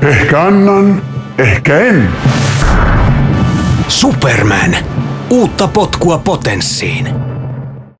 Ehkä annan, ehkä en. Superman. Uutta potkua potenssiin.